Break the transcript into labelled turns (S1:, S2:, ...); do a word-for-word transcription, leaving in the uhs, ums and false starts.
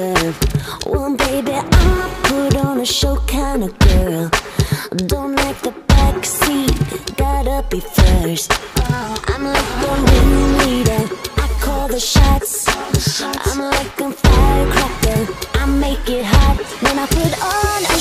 S1: deserve. Well, baby, I'm a put on a show kind of girl. Don't like the backseat, gotta be first. I'm like the ringleader, I call the shots. I'm like a firecracker, I make it hot when I put on a